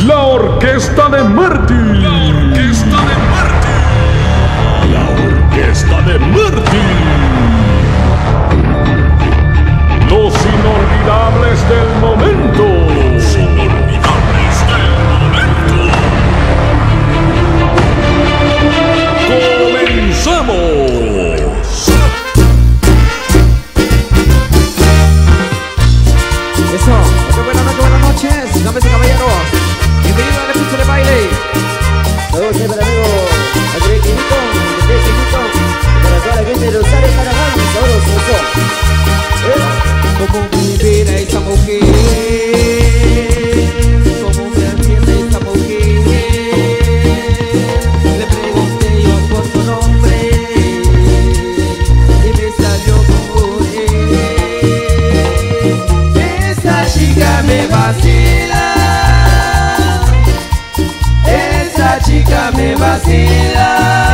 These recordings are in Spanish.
La Orquesta de Marty. La Orquesta de Marty. Los inolvidables del momento. ¡Comenzamos! Eso, buenas noches, damas y caballeros. Bienvenidos a la pista de baile. Saludos para el amigo André Quinito, para toda la gente de Rosario, Panamá, sabroso. Como me mira esa mujer, como me atiende esa mujer. Le pregunté yo por su nombre y me salió como él. Esa chica me vacila, esa chica me vacila.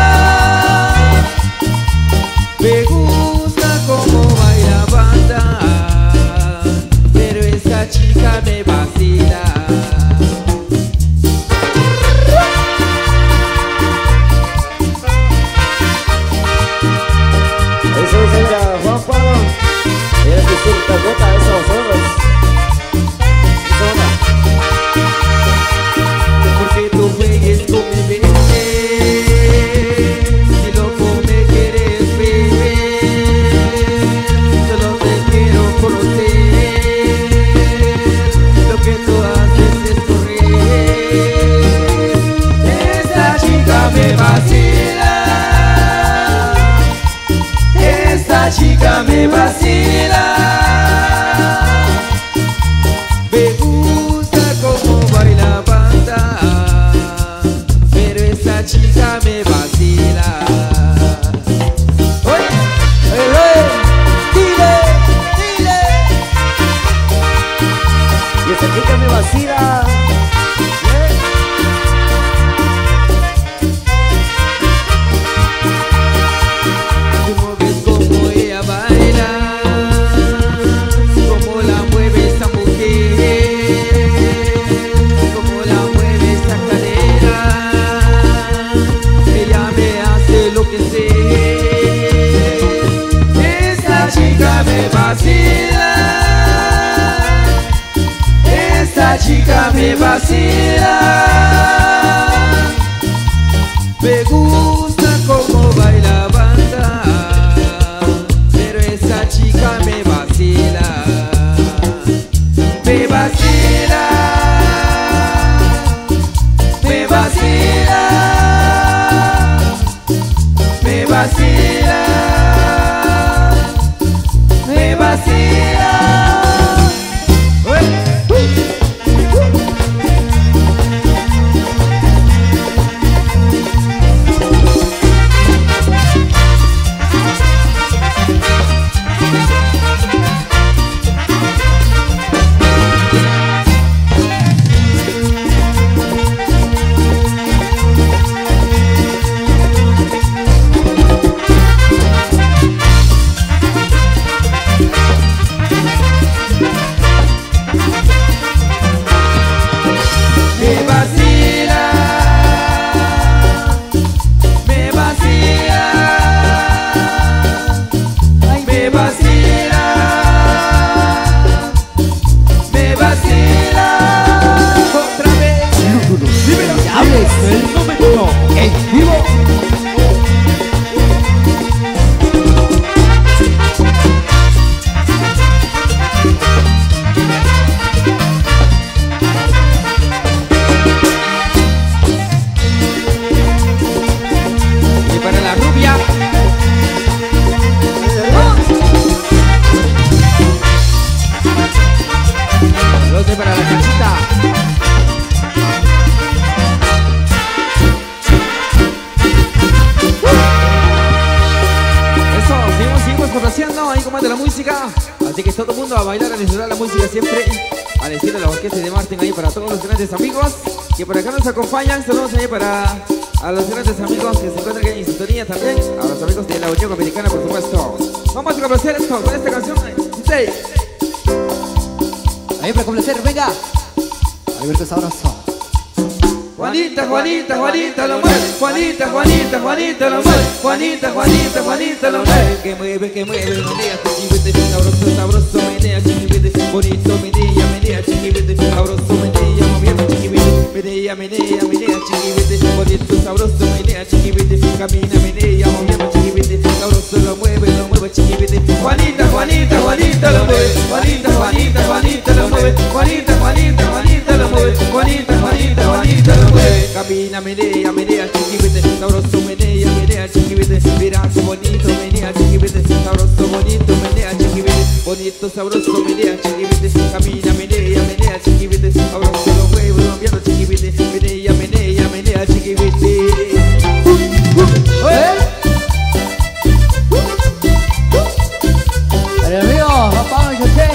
Me gusta como baila banda, pero esa chica me vacila. Eso es para Juan Pablo. Era que su tacota, esos ojos. Porque tú juegues con mi bebé, si loco me quieres ver, solo te quiero conocer. Lo que tú haces es correr. Esa chica me vacila, esa chica me vacila. Me gusta como baila banda, pero esa chica me vacila. ¡Oye! ¡Dile! ¡Dile! Y esa chica me vacila. Tú no ves como ella baila, como la mueve esa mujer, como la mueve esa cadera. Ella me hace lo que sé. Esa chica me vacila, esa chica me vacila. Me gusta como baila banda, pero esa chica me vacila. Me vacila, me vacila, me vacila, me vacila. Me vacila, me vacila, me vacila, me vacila. Otra vez. Dímelo. ¡Diables! El momento. ¡En vivo! Y para la rubia. Los de para la cachita. Eso, seguimos complaciendo ahí con más de la música. Así que todo el mundo a bailar, a disfrutar la música siempre. Al estilo de la Orquesta de Martín ahí para todos los grandes amigos que por acá nos acompañan. Saludos ahí para a los grandes amigos que se encuentran aquí en sintonía también. A los amigos de la Unión Americana, por supuesto. Vamos a complacer esto con esta canción. Dice. Ahí para complacer, venga. Alberto Sabroso. Juanita, Juanita, Juanita lo mueve. Juanita, Juanita, Juanita lo mueve. Juanita, Juanita, Juanita lo mueve. Que mueve, menea, chiquibete, sabroso, sabroso, menea, chiquibete, bonito, menea, chiquibete, sabroso, menea, moviendo chiquibete, menea, chiquibete, bonito, sabroso, menea, chiquibete, camina, menea, moviendo chiquibete, sabroso, lo mueve, chiquibete. Juanita, Juanita, Juanita lo mueve. Juanita, Juanita, Juanita lo mueve. Juanita, Juanita, Juanita lo mueve. Juanita, Juanita, Juanita lo mueve. Camina, menea, chiquibete, sabroso, menea, chiquibete, mira qué bonito, menea, chiquibete, sabroso, bonito, menea, chiquibete, bonito, sabroso, menea, chiquibete, camina, menea, chiquibete, sabroso, lo mueve, moviendo chiquibete, menea, chiquibete. Para el amigo Juan Pablo y José,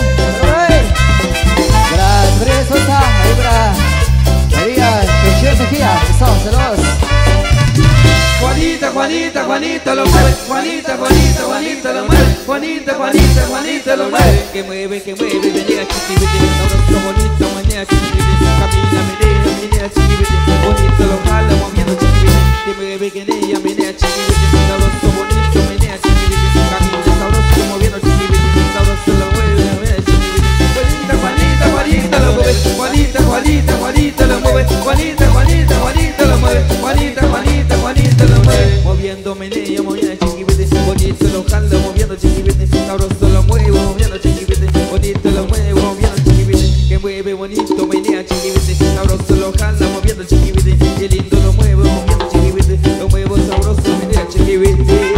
para Freddy Sosa, ahí para María Josué Mejía, saludos. Juanita, Juanita, Juanita lo mueve. Juanita, Juanita, Juanita lo mueve. Juanita, Juanita, Juanita lo mueve. Que mueve, menea, chiquibete, sabroso, bonito, menea, chiquibete, camina, menea, chiquibete, bonito, lo jala, moviendo chiquibete. Que mueve, menea, chiquibete, sabroso, bonito, menea, chiquibete, camina, sabroso, moviendo chiquibete, sabroso, lo mueve, menea, chiquibete. Juanita, Juanita lo mueve. Juanita, Juanita, Juanita lo mueve. Juanita, Juanita, Juanita lo mueve. Juanita, Juanita, Juanita lo mueve. Moviendo menea, moviendo chiquibete, bonito, lo jala, moviendo chiquibete, sabroso, lo muevo, moviendo chiquibete, bonito, lo muevo, moviendo chiquibete. Que mueve, bonito, menea, chiquibete, sabroso, lo jala, moviendo chiquibete, qué lindo lo muevo, moviendo chiquibete, lo muevo, sabroso, menea, chiquibete.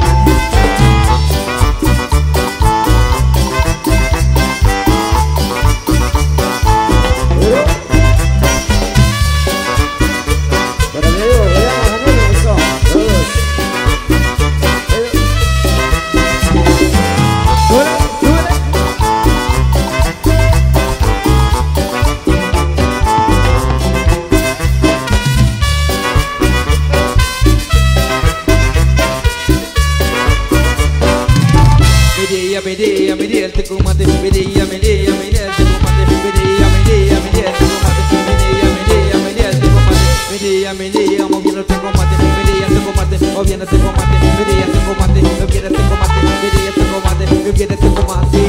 Menea, el tecomate, menea, el tecomate, menea, el tecomate, menea, el tecomate, menea, moviendo el tecomate, menea, el tecomate, moviendo el tecomate, menea, el tecomate, moviendo el tecomate, menea, el tecomate, moviendo el tecomate.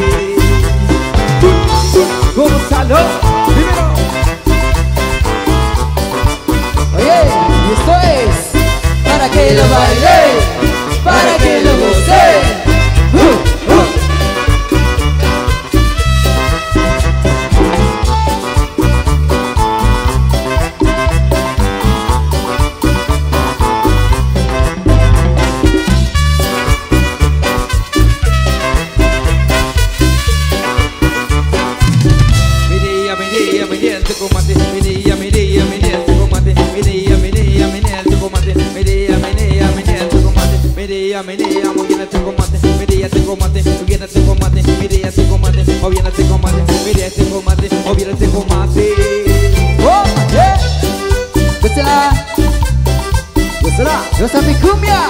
Gonzalo, primero. Oye, y esto es para que lo baile, para que lo goce. Menea, moviendo el tecomate, menea, tecomate, moviendo el tecomate, menea, tecomate, moviendo el tecomate, menea, tecomate, moviendo el tecomate. ¡Oh, yeah! ¡Gózala! ¡Gózala! ¡Goza mi cumbia!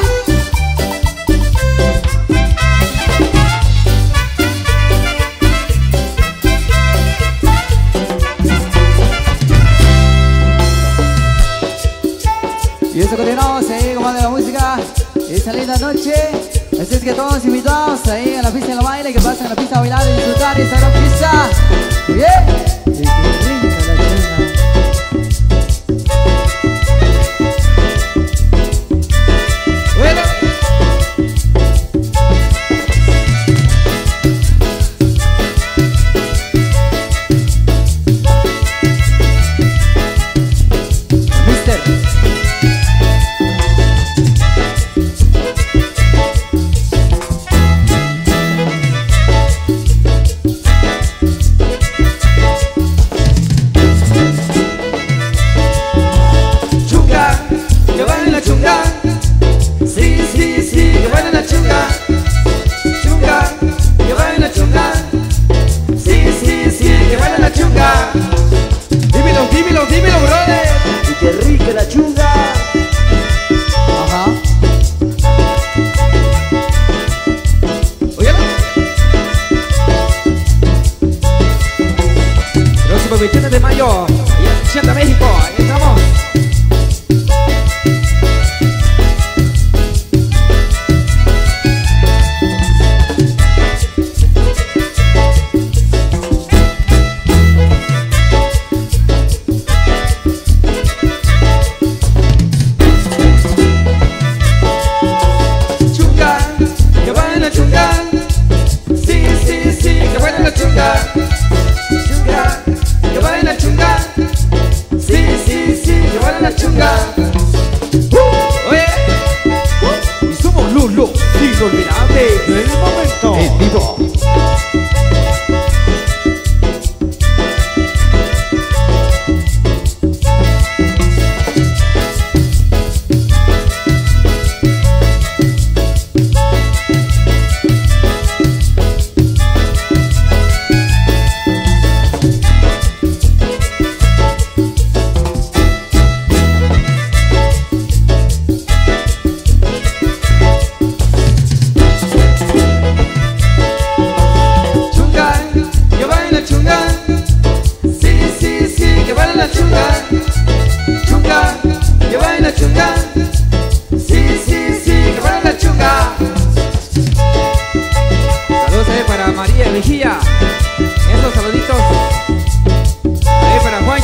Y eso continuamos ahí, comando la música. Esta linda noche, así es que todos invitados ahí a la pista de la baile, que pasen a la pista a bailar y disfrutar esta gran pista. Bien. Y que rica la Bueno. Mister. Dímelo, brother. Y qué rica la chunga. Ajá. Óyalo. Próximo 21 de mayo, allá en México, ahí estamos.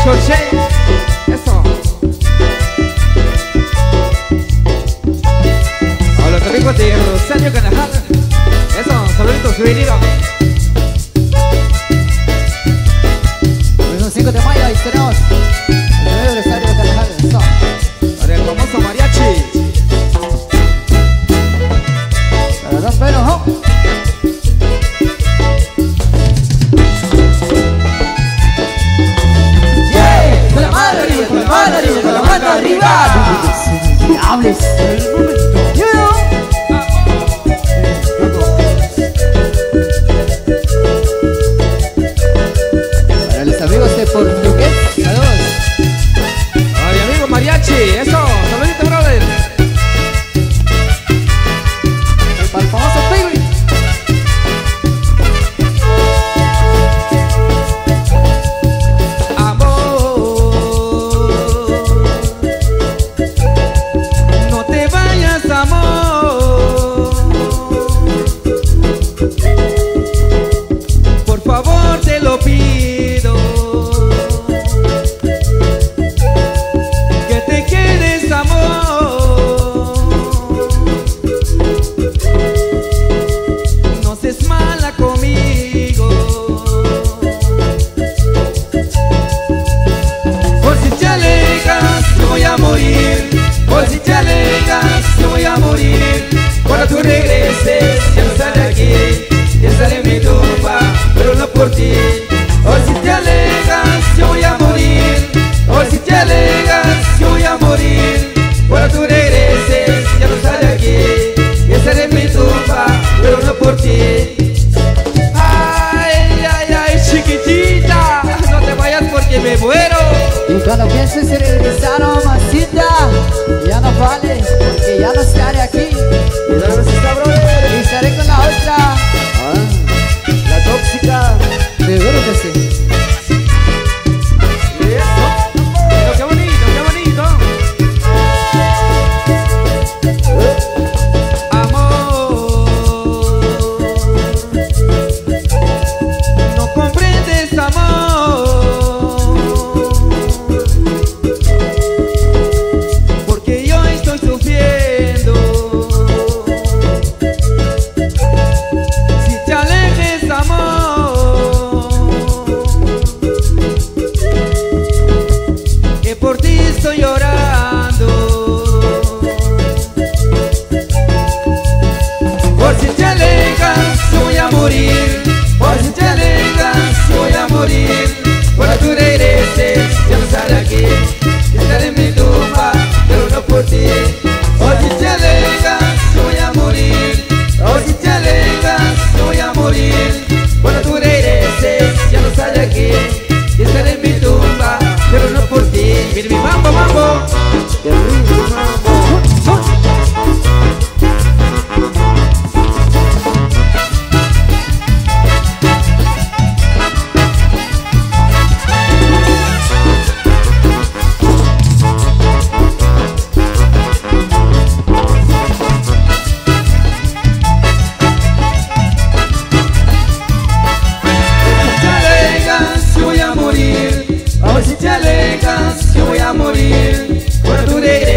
Choche. Eso. A los amigos de Rosario Canajal. Eso, saluditos, bienvenido. El 5 de mayo ahí tenemos el nuevo aniversario de Carnaval. Eso. Para el famoso mariachi. Para Don Pedro, ¿no? ¡Yeah! Con la mano arriba, con la mano arriba, con la mano arriba. ¡Diables! Para los amigos de Portugués, saludos. Ay, amigo mariachi. Eso, saluditos, brother. Para el famoso Piggy. No te vayas, amor. Por favor, te lo pido. Que te quedes, amor. No seas mala conmigo. Por si te alejas, yo voy a morir. Por si te alejas, yo voy a morir. Cuando tú regreses, ya no estaré aquí. Ya estaré en mi tumba, pero no por ti. Por si te alejas, yo voy a morir. Por si te alejas, yo voy a morir. Cuando tú regreses, ya no estaré aquí. Ya estaré en mi tumba, pero no por ti. Ay, ay, ay, chiquitita, no te vayas porque me muero. Y cuando pienses en regresar a mamacita, ya no vale, porque ya no estaré aquí. ¿Y dónde está, brother? Y estaré con la otra. Ah, la tóxica. Seguro que sí. Pero qué bonito, qué bonito. Amor, no comprendes, amor, porque yo estoy sufriendo. Si te alejes, amor, que por ti estoy llorando. Por si te alejas, yo voy a morir. Por si te alejas, yo voy a morir. Cuando tú regreses, ya no estaré aquí. Ya estaré en mi tumba, pero no por ti. Por si te alejas, yo voy a morir. Por si te alejas, yo voy a morir. Cuando tú regreses, ya no estaré aquí. Ya estaré en mi tumba, pero no por ti. Mira mi mambo, mambo. Qué rico, mambo. Si te alejas, yo voy a morir. Ahora si te alejas, yo voy a morir. Cuando tú regreses,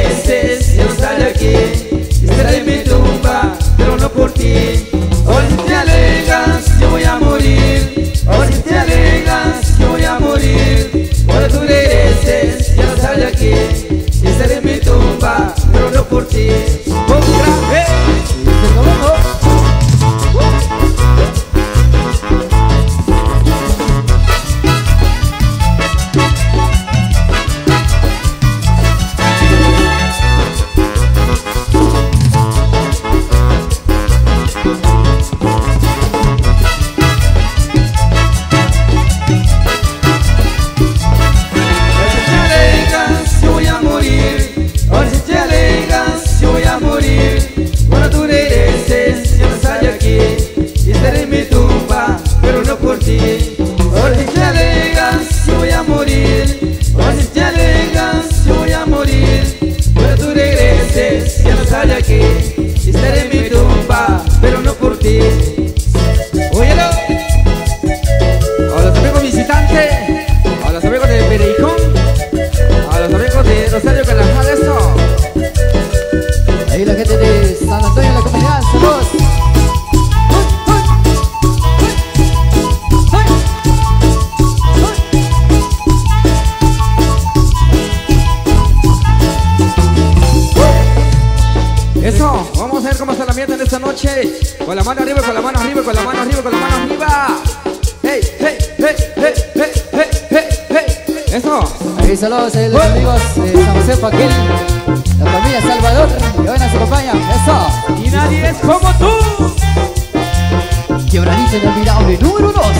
Con la mano arriba, con la mano arriba, con la mano arriba, con la mano arriba. Hey, hey, hey, hey, hey, hey, hey, hey. Eso. Ahí saludos a los amigos de San José Paquil, la familia Salvador, que hoy nos acompañan. Eso. Y nadie es como tú. Quebradita inolvidable número 2.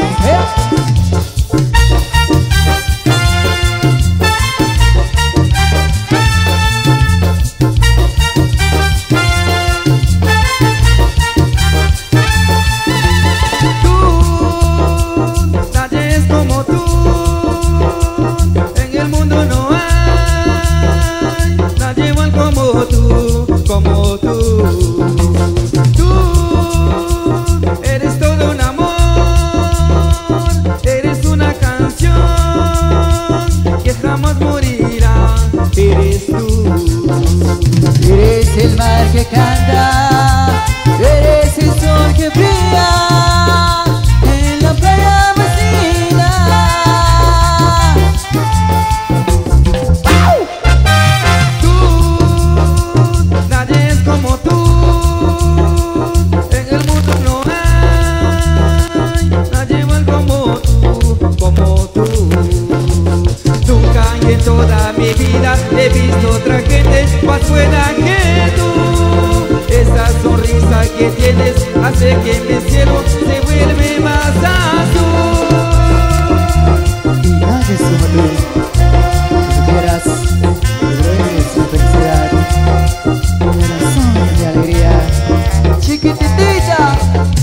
Como tú, eres todo un amor, eres una canción que jamás morirá, eres tú. Eres el mar que canta, eres el sol que brilla en la playa vacía. Como tú, en el mundo no hay nadie igual como tú. Nunca en toda mi vida he visto otra gente más buena que tú. Esa sonrisa que tienes hace que mi cielo se vuelve más azul. Y nadie es como tú, si supieras que eres mi felicidad. De alegría, chiquititita.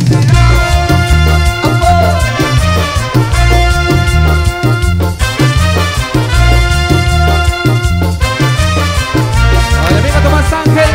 Hola, amigo Tomás Ángel.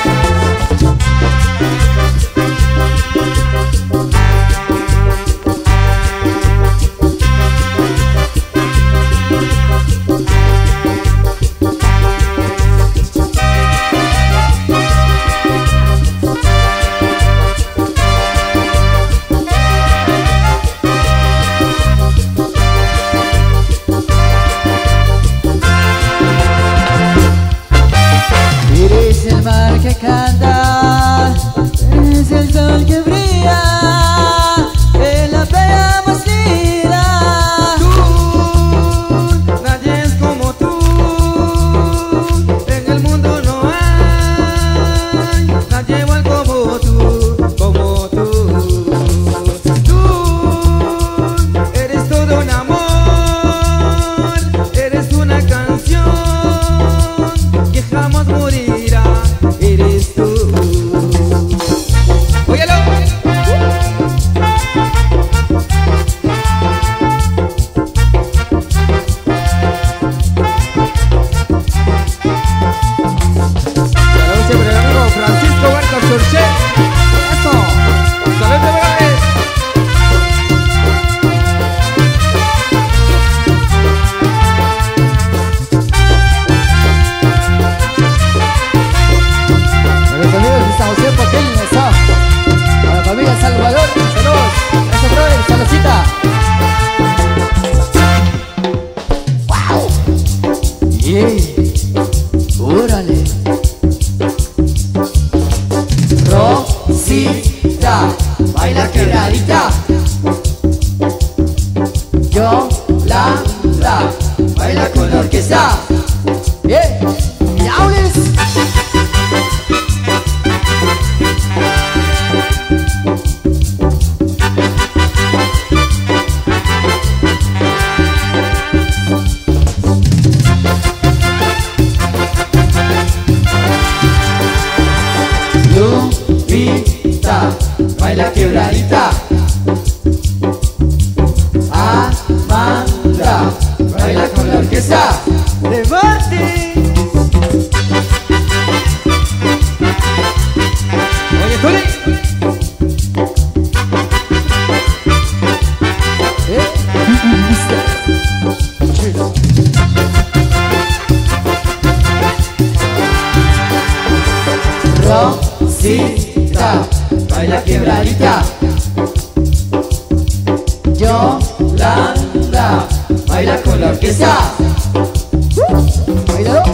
Eres el mar que canta, eres el sol que brilla en la playa más linda. Tú, nadie es como tú, en el mundo no hay nadie igual como tú, como tú. Tú, eres todo un amor, eres una canción que jamás morirá, eres tú. Óyelo. Saludos siempre al amigo Francisco Huerta Sorche. Eso. Saludos de verdad. A los amigos de San José Paquil, eso. A la familia Salvador, saludos. Eso, brother, saludcita. ¡Wow! ¡Yeah! ¡Órale! Rosita, baila quebradita. Yolanda, baila con la orquesta. ¡Yeah! ¡Miaules! Lupita, baila quebradita. Amanda, baila con la orquesta de Martín. Oye, Tony. Rosita, baila quebradita. Yolanda, baila con la orquesta. Bailalo.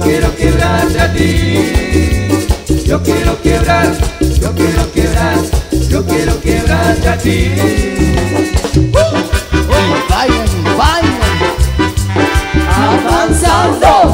quiero quebrarte a ti. Yo quiero quebrar, yo quiero quebrar, yo quiero quebrarte a ti. Vayan, vayan, avanzando.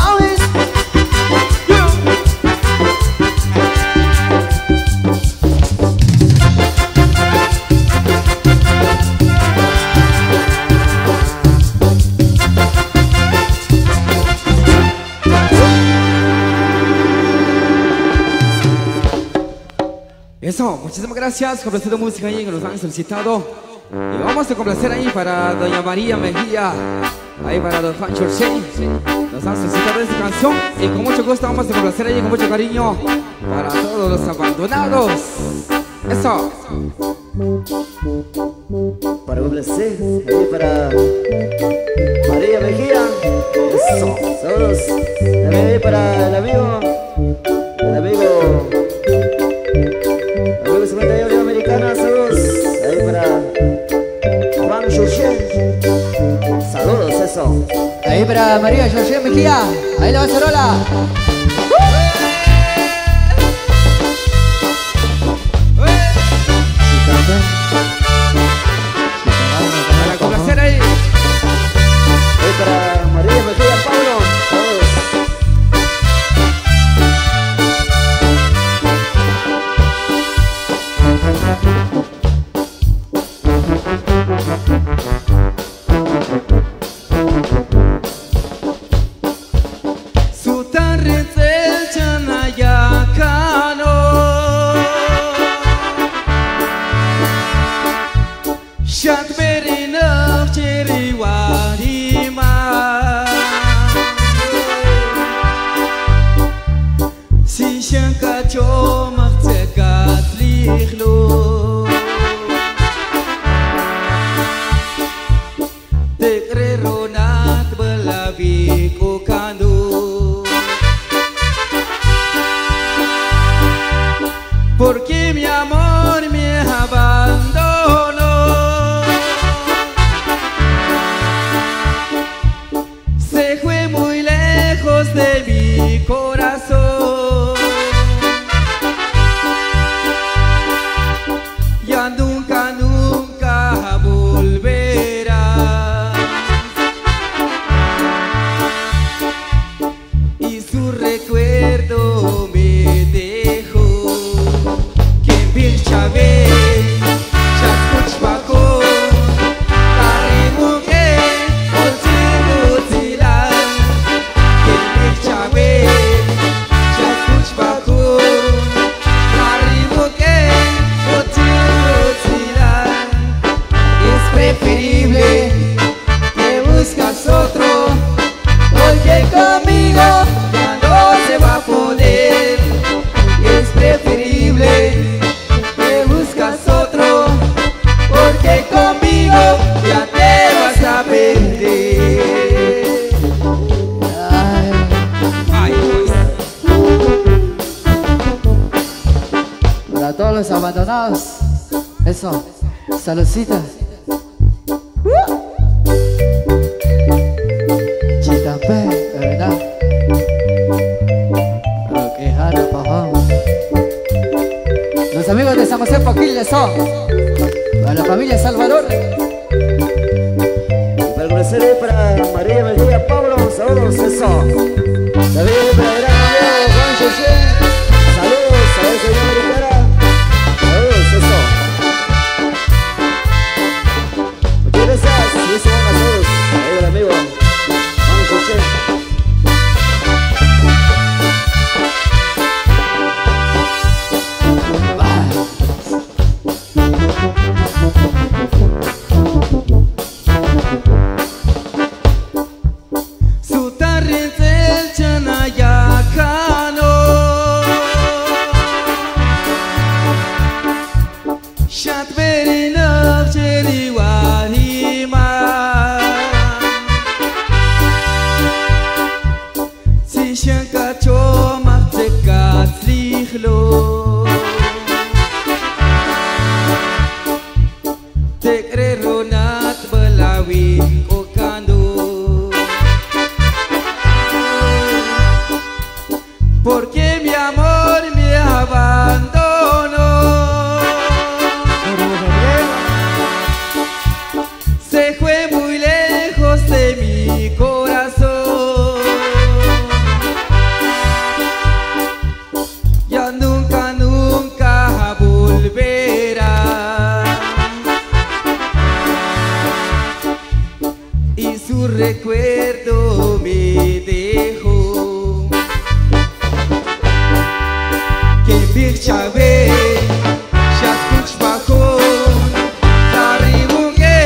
Eso, muchísimas gracias, complaciendo música ahí que nos han solicitado. Y vamos a complacer ahí para doña María Mejía, ahí para don Juan Chorchey. Nos han solicitado esta canción y con mucho gusto vamos a complacer ahí con mucho cariño para todos los abandonados. Eso. Para complacer, ahí para María Mejía. Eso, saludos. También ahí para el amigo 51 americana, saludos. Ahí para Juan Chorchey. Saludos, eso. Ahí para María Chorchey Mejía. Ahí la va a Sorola. Para complacer ahí. Ahí para María Mejía Pablo. Saludos. Porque mi amor me abandonó, se fue muy lejos de mi corazón. Ya nunca, nunca volverá. Y su recuerdo me dejó. Para todos los abandonados, eso, saludcita. Chitampé, ¿verdad? Roquejano, pajón. Los amigos de San José Poquil son. Para la familia Salvador. Para conocer para María Mejía Pablo, saludos, eso. David para el gran amigo Juan Chorchey. Saludos a esa señora americana. Saludos, eso. Muchas gracias. Y eso van a saludos. Ahí el amigo Juan Chorchey. tu recuerdo me dejó. Que birchabe, shakuch bako, taribuge,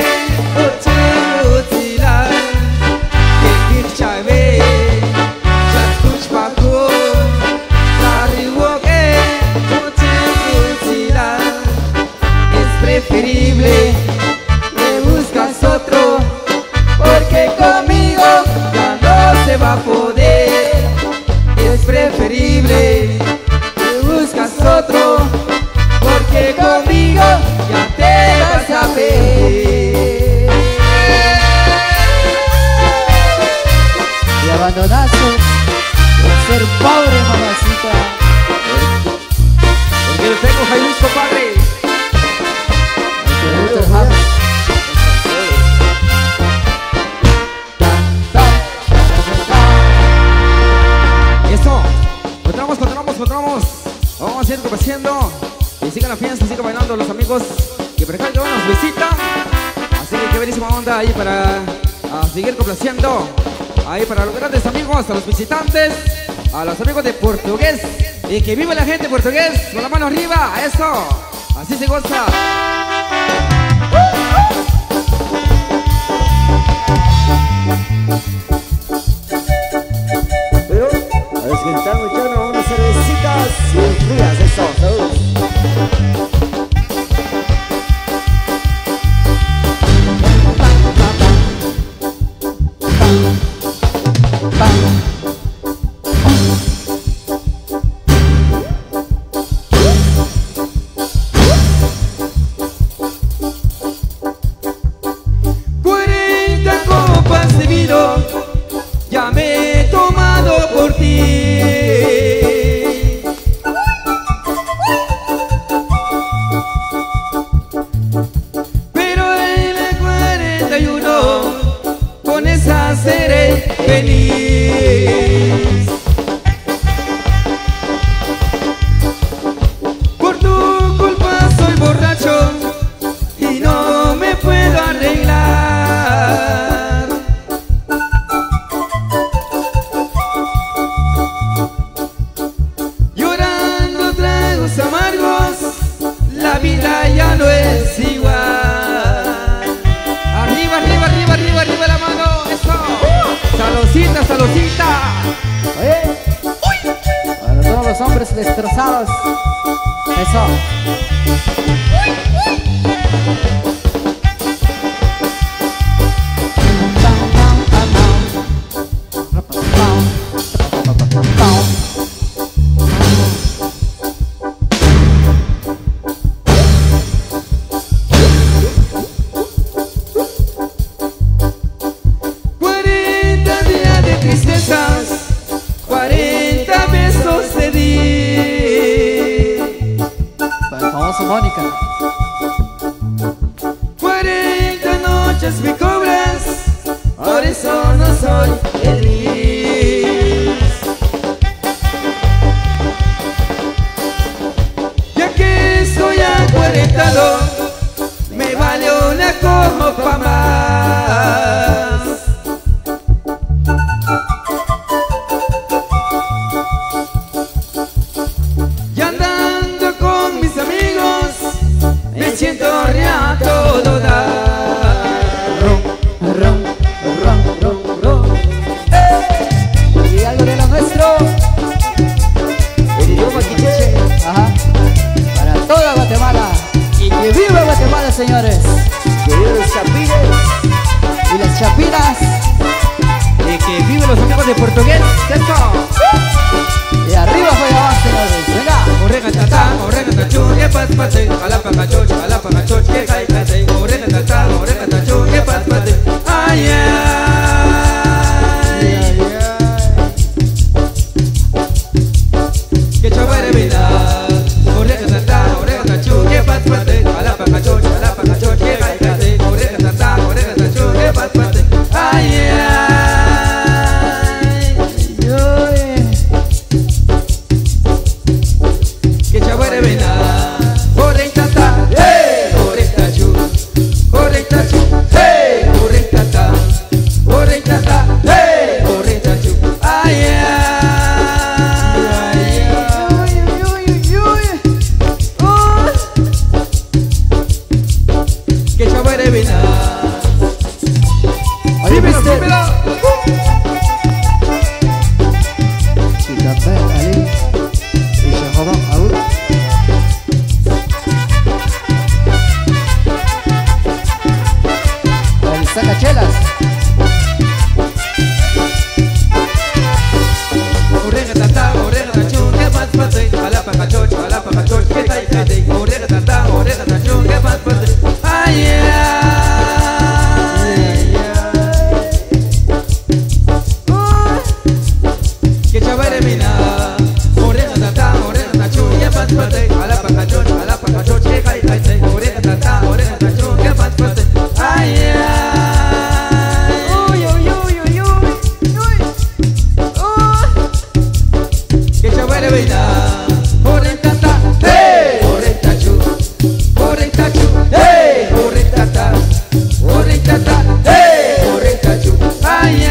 otila. Que birchabe, shakuch bako, taribuge, otila. Es preferible que buscas otro, porque conmigo ya no se va a poder. Es preferible que buscas otro, porque conmigo ya te vas a ver. Y abandonaste por ser pobre, mamacita. Porque lo tengo, Jaimisco, padre. Eso, continuamos. Vamos a seguir complaciendo. Y sigan la fiesta, sigan bailando los amigos que por acá nos visitan. Así que qué buenísima onda ahí para seguir complaciendo. Ahí para los grandes amigos, a los visitantes, a los amigos de Portugués. Y que viva la gente portugués, con la mano arriba, eso. Así se goza. Pero a desquentar muchachos, unas cervecitas bien frías, eso, saludos. Ya me he tomado por ti. Pero en el 41 con esa seré feliz. Por tu culpa soy borracho y no me puedo arreglar. Amargos, la vida ya no es igual. Arriba, arriba, arriba, arriba, arriba la mano, eso. Saludcita, saludcita. Oye, para todos los hombres destrozados, eso. Tristezas, 40 besos te di. Para el famoso Mónica. 40 noches me cobras, por eso no soy feliz. Ya que estoy acuarentado, me vale una copa más. Me siento a todo dar. Ron. Y algo de lo nuestro. El idioma quiché. Ajá. Para toda Guatemala. Y que viva Guatemala, señores. Que viva los chapines. Y las chapinas. Y que viven los amigos de Portugués. ¡Eso! Y arriba fue abajo, señores. Venga. Orega tachú, que pas pate, calapa cachoch, que cae cate. Orega tachú, que pas pate. Ay, ay. Que chavare vida. Orega tachú, que pas pate, calapa cachoch, que cae cate. Orega tachú, que pas pate. Ay, ay. Que chavare vida. Orega tachú, que chavere vina. Oye, Dímelo, mister. dímelo. Chica, ve, Ali. Y Shahoban, Aul. El sacachelas. Orega tata, orega tachun, que pas pate. Alapa cachoch, que tai kate. Orega tata, orega tachun, que pas pate. Ay, que chavere mina. Orega tata, tachun, que pas pate. Alapa cachoch, que tai kate. Orega tata, tachun, que pas pate. Ay, uy, uy, uy, uy, uy. Que chavere vina, orentata, hey, orentachu, hey, orentata, hey, orentachu, ay,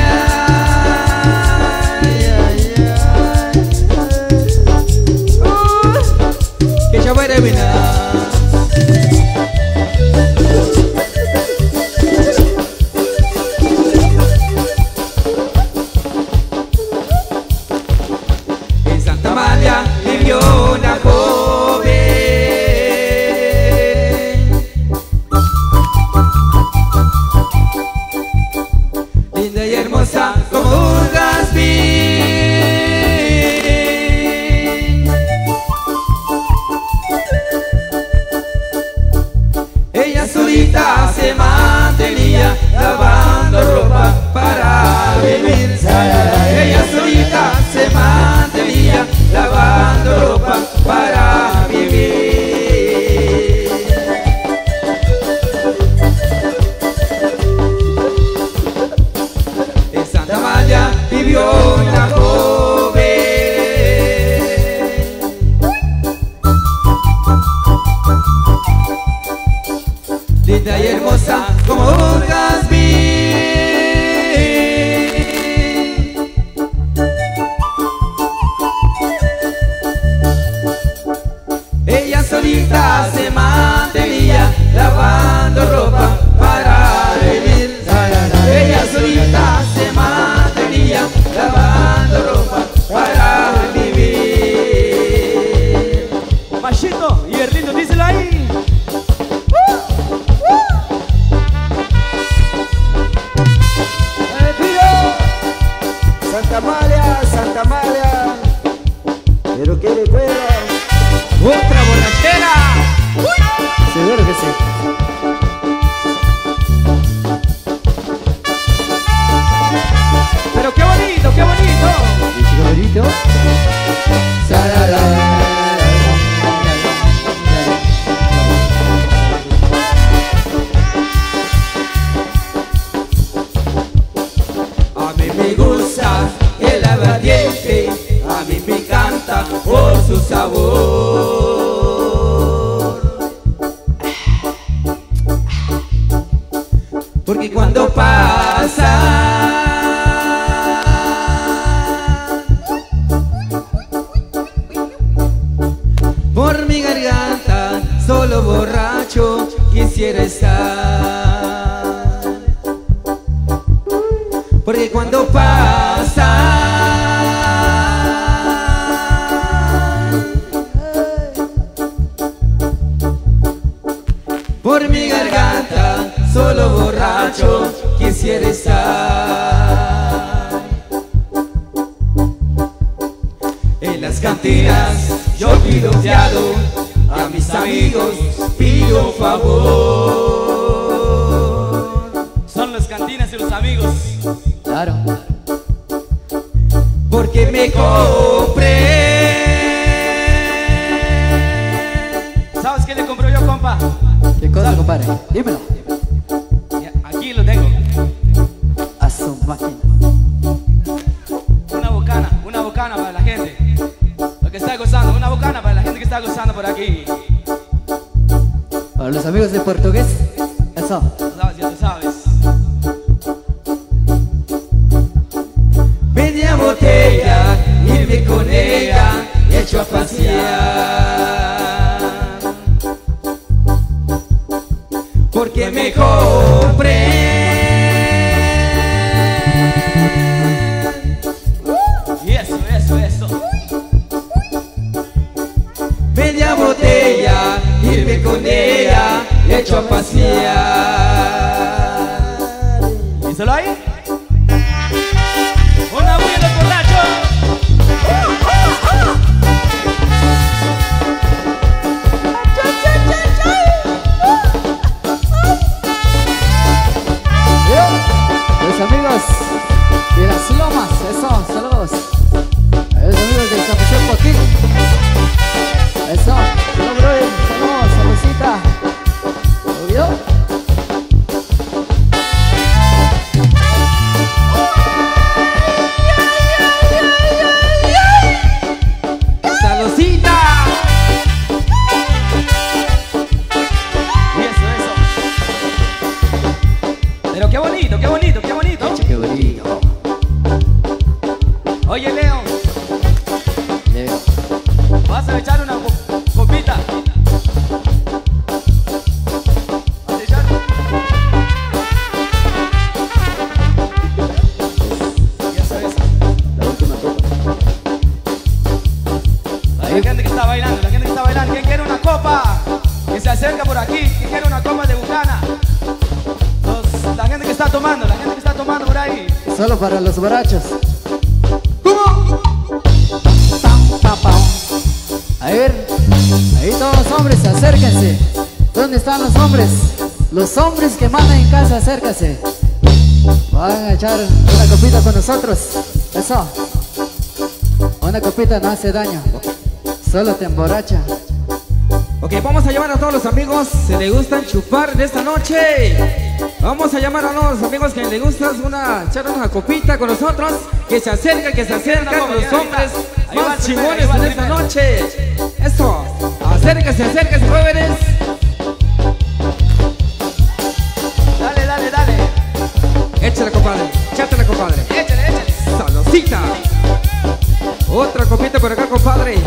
que chavere vina. En Santa Amalia vivió una joven, linda y hermosa como un jazmín. Ella solita se mantenía lavando ropa para vivir. Ella solita se mantenía lavando ropa para vivir. En Santa Amalia vivió una joven, linda y hermosa como un jazmín. Ella solita se mantenía lavando ropa para vivir. Ella solita se mantenía lavando ropa para vivir. Machito y Erlito, díselo ahí. Santa Amalia. Pero que recuerda. Otra borrachera. Seguro que sí. Pero qué bonito, qué bonito. ¿Y chico bonito? A mí me gusta el aguardiente, a mí me encanta por su sabor. Porque cuando pasa por mi garganta, solo borracho quisiera estar. Porque cuando pasa por mi garganta, solo borracho quisiera estar. En las cantinas yo pido fiado, a mis amigos pido favor. Son las cantinas y los amigos. Claro. Porque me compré. ¿Sabes qué le compró yo, compa? ¿Qué cosa, compadre? Dímelo. Ya, aquí lo tengo. A su máquina. Una bocana para la gente. Lo que está gozando, una bocana para la gente que está gozando por aquí. Para los amigos de portugués. Eso. ¿Sabes? Ya tú sabes. Media botella, irme con ella, hecho a pasear. Porque me compré. Y eso. Media botella, irme con ella, le echo a pasear. ¿Díselo ahí? ¡Una bulla los borrachos! Los amigos de las Lomas, eso, saludos. A los amigos del San José Joaquín. Eso, no, brother, saludos, saludcita. ¿Obvio? ¡Saludcita! Y eso. Pero qué bonito. Qué bonito. Oye, Leo, Leo. vas a echar una copita. ¿Vas a echar? Y eso. La última copa. La gente que está bailando, ¿quién quiere una copa? Que se acerca por aquí, ¿quién quiere una copa de Bucana? La gente que está tomando por ahí. Solo para los borrachos. ¿Cómo? A ver, ahí todos los hombres, acérquense. ¿Dónde están los hombres? Los hombres que mandan en casa, acérquense. Van a echar una copita con nosotros. Eso. Una copita no hace daño, solo te emborracha. Ok, vamos a llamar a todos los amigos que les gustan chupar de esta noche. Vamos a llamar a los amigos que les gusta echar una copita con nosotros. Que se acercan, los hombres más chingones en esta noche. Eso, acérquense, jóvenes. Dale. Échale, compadre, Échale. saludcita. Otra copita por acá, compadre.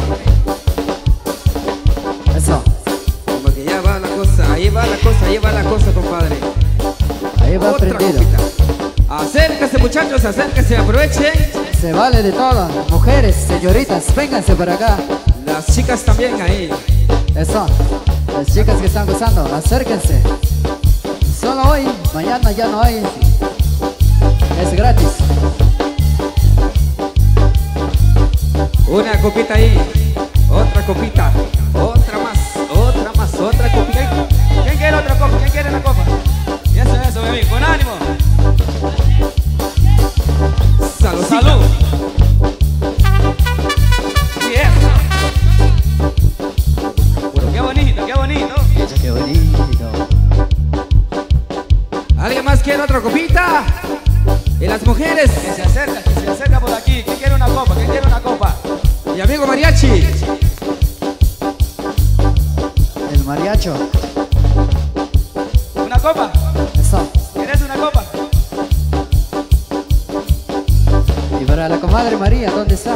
Eso. Como que ya va la cosa, ahí va la cosa, compadre. Ahí va Otra prendido. copita. Acérquense, muchachos, aprovechen. Se vale de todo. Mujeres, señoritas, vénganse para acá. Las chicas también ahí. Eso. Las chicas que están gozando, acérquense. Solo hoy, mañana ya no hay. Es gratis. Una copita ahí. Otra copita. Otra más, otra copita. ¿Quién quiere otra copa? ¿Quién quiere una copa? Y eso, mi amigo, con ánimo. Saludcita. Salud. Y eso. Qué bonito. Qué bonito. ¿Alguien más quiere otra copita? Y las mujeres. Que se acerca por aquí. ¿Quién quiere una copa? Mi amigo mariachi. El mariacho. ¿Una copa? Eso. ¿Quieres una copa? Y para la comadre María, ¿dónde está?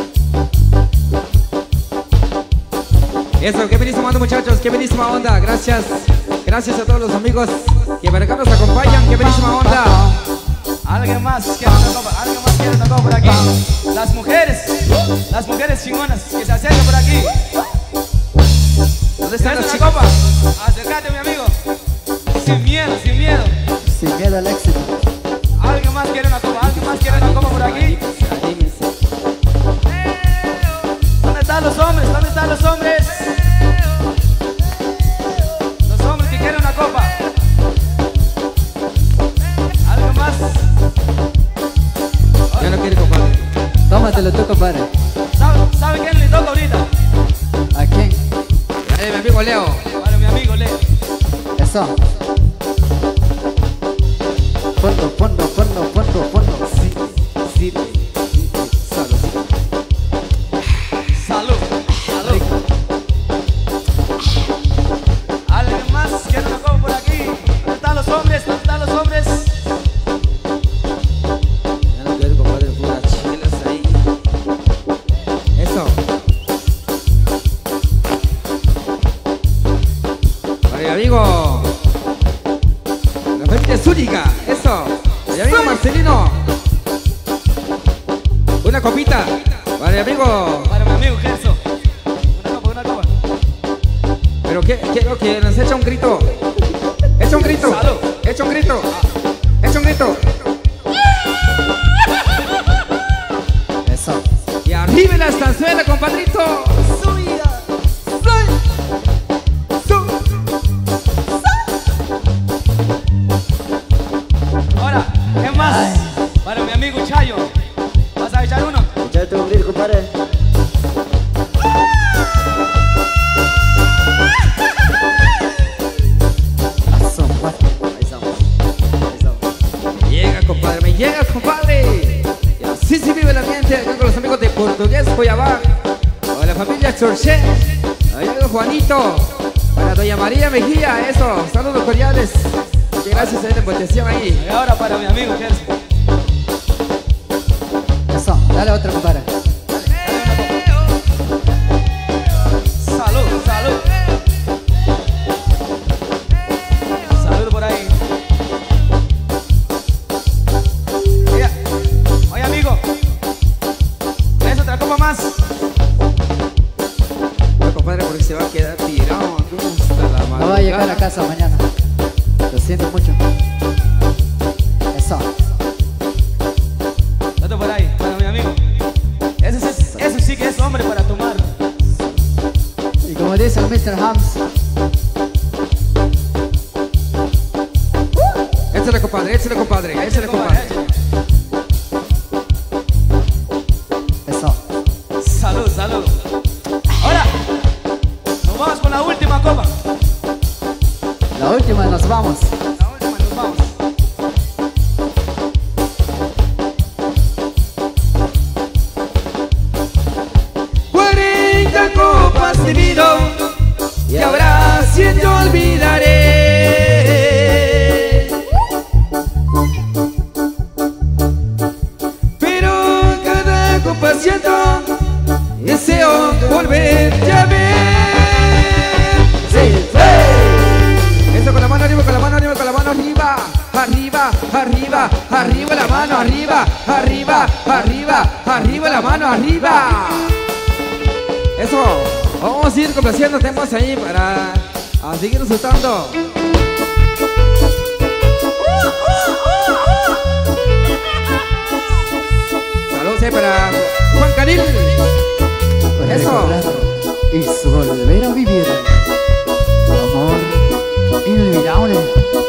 Eso, qué buenísima onda, muchachos, qué buenísima onda. Gracias a todos los amigos que para acá nos acompañan. Qué buenísima onda. ¿Alguien más quiere una copa? Por aquí? Las mujeres chingonas que se acercan por aquí. ¿Dónde están ¿Quieres las una chicas? copa? Acércate, mi amigo. Sin miedo. Sin miedo al éxito. ¿Alguien más quiere una copa? Por aquí? ¿Dónde están los hombres? Los hombres que quieren una copa. ¿Alguien más? Ya no quiere, compadre. Tómatelo tú, compadre. ¿Sabe quién le toca ahorita? ¿A quién? Mi amigo Leo. Para mi amigo Leo. Eso. Fondo. Salud. ¿Alguien más quiere una copa por aquí? ¿Dónde están los hombres? Ya no quiere, compadre, puras chelas ahí. Eso. Para mi amigo familia Zúñiga, eso. Mi amigo Marcelino. Una copita. Para mi amigo. Para mi amigo Gerso. Una copa. Pero quiero que nos eche un grito. Echa un grito. Salud. Echa un grito. Echa un grito. Eso. Y arriba la estanzuela, compadrito. Ahora, ¿qué más? Para mi amigo Chayo. ¿Vas a echar uno? Echate un grito, compadre. Llega, compadre, me llega, compadre. Y así se vive el ambiente acá con los amigos de Portugués Boyabá. Con la familia Chorché. Allá con Juanito. Para doña María Mejía, eso. Saludos cordiales. Muchas gracias a la invitación ahí. Y ahora para mi amigo Gerso. Eso, dale otro, compadre. Salud, salud. Salud por ahí. Mira. Oye, amigo. ¿Quieres otra copa más? No, compadre, porque se va a quedar tirado. Hasta la No va a llegar a casa mañana. Lo siento mucho. Eso. Otro por ahí, para mi amigo. Eso sí que es hombre para tomar. Y como dice el Mr. Hams, Échale, compadre, échale, compadre. Échale, compadre. eso. Salud, salud. Ahora, nos vamos con la última copa. La última, nos vamos. La última, nos vamos. 40 copas de vino y ahora si te olvidaré. Pero cada copa siento deseo volverte a ver. Sí, Eso con la mano arriba, con la mano arriba, con la mano arriba. Arriba, arriba, arriba la mano arriba. Arriba, arriba, arriba la mano arriba. Eso, vamos a ir complaciendo temas ahí para seguir disfrutando. Saludos para Juan Canil. Eso. Y su volver a vivir. Amor inolvidable.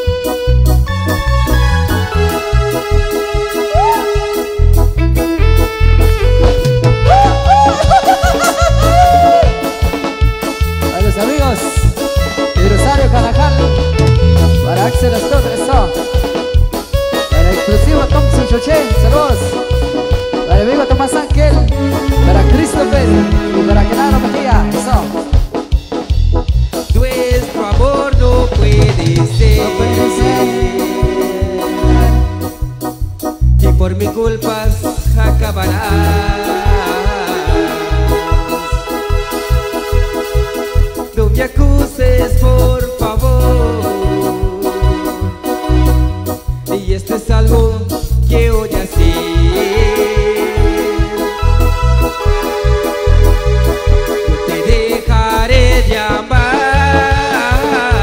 A los amigos de Rosario Carajal, para Axel Astor, eso. Para Exclusivo Thompson Choché, saludos. Para el amigo Tomás Ángel, para Christopher y para Genaro Mejía, eso. Nuestro amor no puede ser, No puede ser. y por mi culpa acabará. No me acuses, por favor. Y esto es algo que voy a hacer. Yo te dejaré de amar.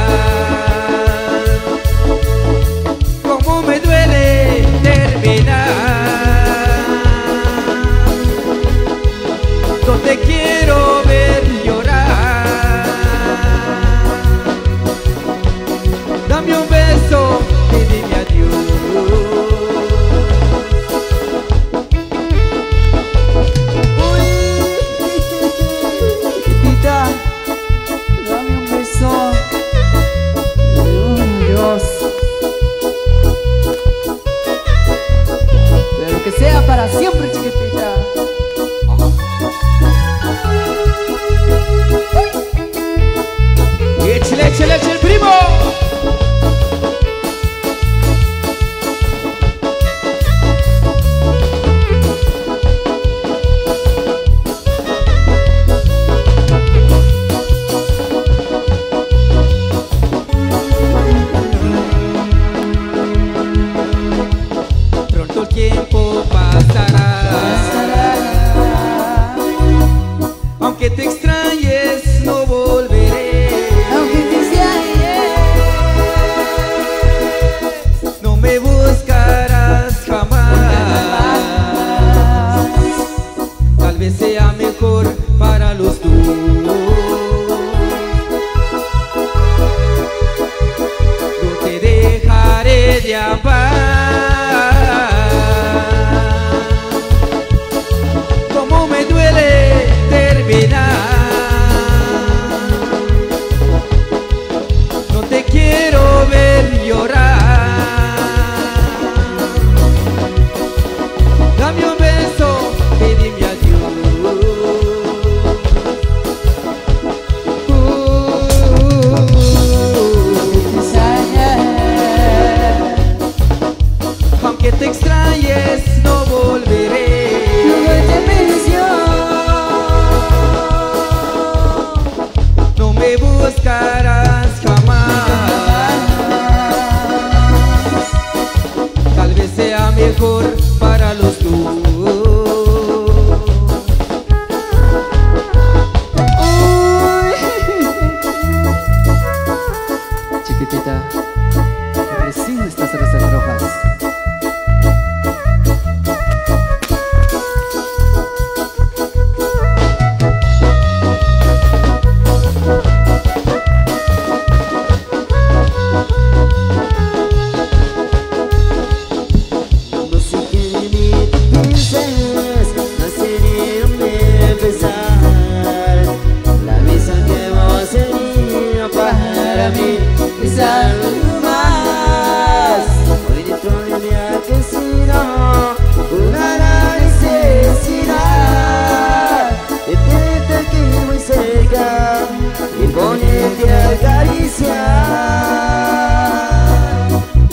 Como me duele terminar. No te quiero ver llorar. Dame un beso y dime adiós. tiempo pasará. Aunque te extrañes, no volveré. Aunque te extrañes, no me buscarás jamás. Tal vez sea mejor para los dos. No te dejaré de amar. Como me duele terminar. No te quiero ver llorar. Dame un beso y dime adiós. Aunque te extrañes, no volveré. No me buscarás jamás. Tal vez sea mejor para los dos. chiquitita, recibe estas rosas rojas. No sé qué de mí piensas, no sé ni dónde empezar. La misa que vos sería para mí es algo más. Hoy dentro de mí ha crecido una gran necesidad de tenerte aquí muy cerca y ponerte a acariciar.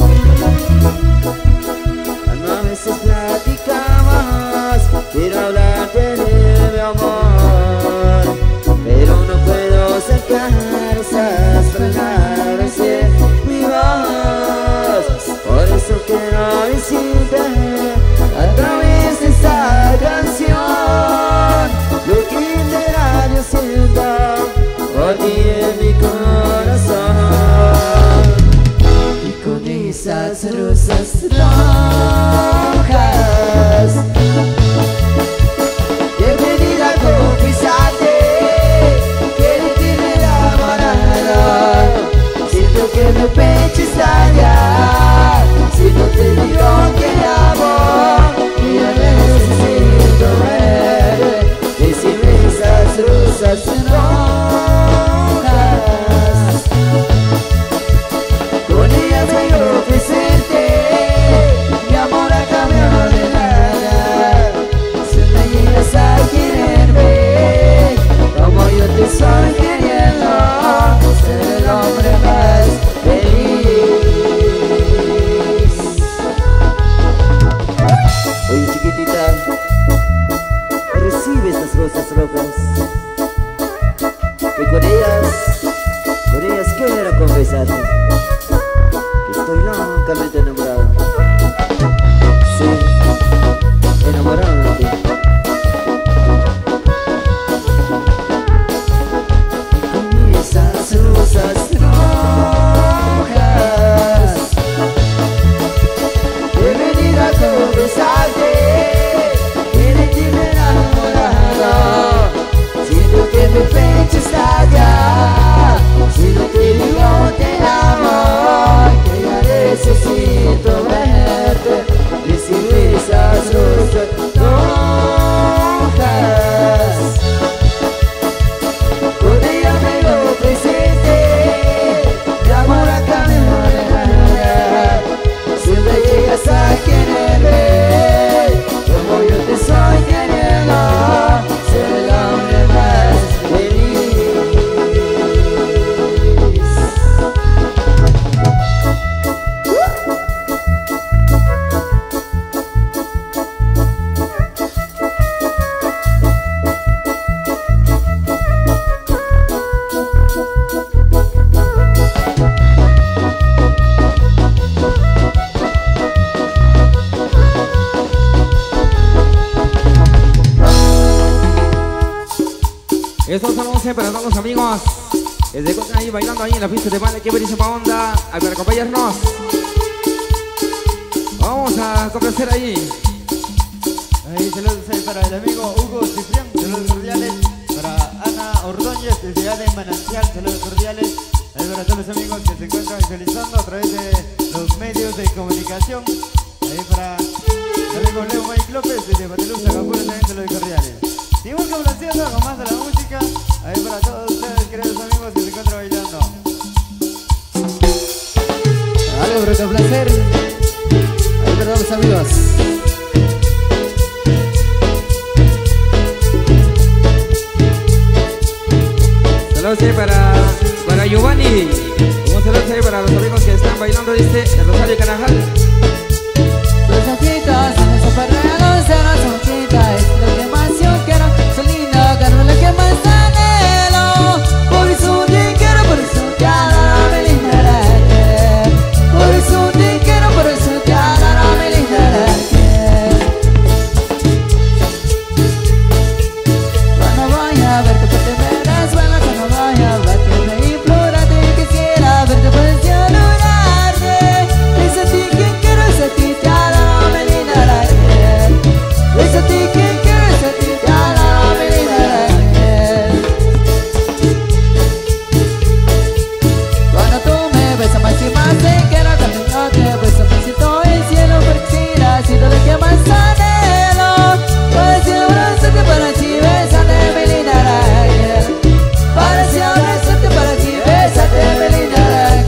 A veces platicamos, quiero hablarte de mi amor, pero no puedo sacar esas palabras de mi voz. Por eso quiero decirte a través de esta canción lo que en verdad yo siento por ti en mi corazón. Y con esas rosas rojas he venido a confesarte que de ti me enamorado. Siento que mi pecho estalla si no te digo que amo. Y a veces siento ver decirme esas rosas rojas. Con ellas voy a ofrecerte mi amor a cambio de nada. ahí para todos los amigos que se encuentran ahí bailando ahí en la pista de baile. Qué buenísima onda. Ahí para acompañarnos. Vamos a complacer ahí. Ahí saludos ahí para el amigo Hugo Ciprián, saludos cordiales. Para Ana Ordóñez desde allá de Manantial, saludos cordiales. Ahí para todos los amigos que se encuentran visualizando a través de los medios de comunicación. Ahí para el amigo Leo Mike López desde Bateluz, Acapulco, también saludos cordiales. Seguimos complaciendo con más de la música. Ahí para todos ustedes, queridos amigos que se encuentran bailando. Algo para complacer. Ahí para todos los amigos. Saludos ahí para Giovanni. Un saludo ahí para los amigos que están bailando, dice el Rosario Carajal. Los ojitos son esos perreros de las hojitas. Es lo que más yo quiero. Son lindos, carro lo que más anhelo. Por eso te quiero, por eso te adoro, me lindaré. Por eso te quiero, por eso te adoro, me lindaré. Cuando voy a verte por te verás, bueno, cuando voy a verte me implora, te quisiera verte por celularme. Es a ti quien quiero, es a ti te adoro, me lindaré. Es a ti quien quiero, es a ti te adoro, me lindaré. Cuando tú me besas más y más te quiero, cuando yo te beso me siento el cielo, porque irás y todo lo que más anhelo. Para si abrazarte, para ti besarte, me lindaré. Para si abrazarte, para ti besarte, me lindaré.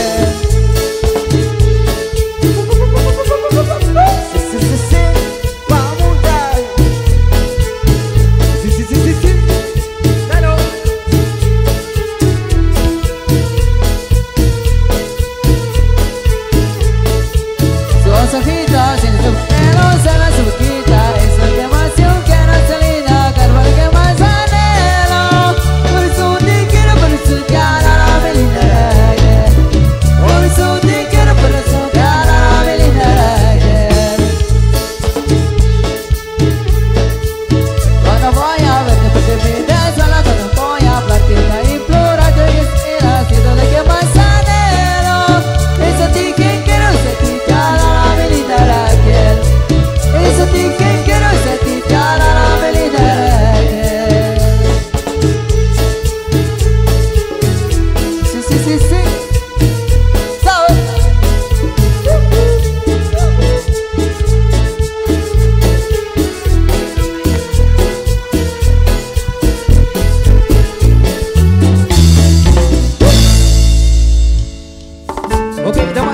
Claro. Sus ojitos en su pelo se la su boquita. Es lo que más yo quiero, salida, carva lo que más anhelo. Por eso te quiero, por eso te adoro, me lindaré. Por eso te quiero, por eso te adoro, me lindaré. Cuando voy a verte, porque me desvela. Cuando voy a hablarte, me implora, te quisiera, haciendo lo que más anhelo. Es a ti quien quiero, es a ti te adoro, me lindaré. Es a ti quien quiero, es a ti te adoro, me lindaré. Sí, sí, sí, sí. ¿Sabes? Ok, damas